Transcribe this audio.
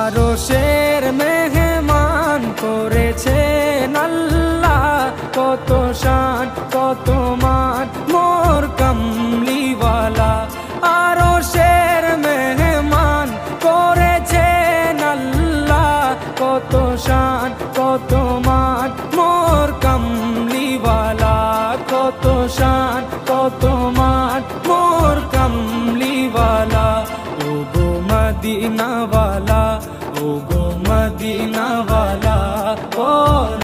আরশের মেহমান করেছেন আল্লাহ, কত শান কত মান মোর কামলিওয়ালা। আরশের মেহমান করেছেন আল্লাহ, কত শান কত মান মোর কামলিওয়ালা, কত শান কত মান মোর কামলিওয়ালা। ও গো মদিনা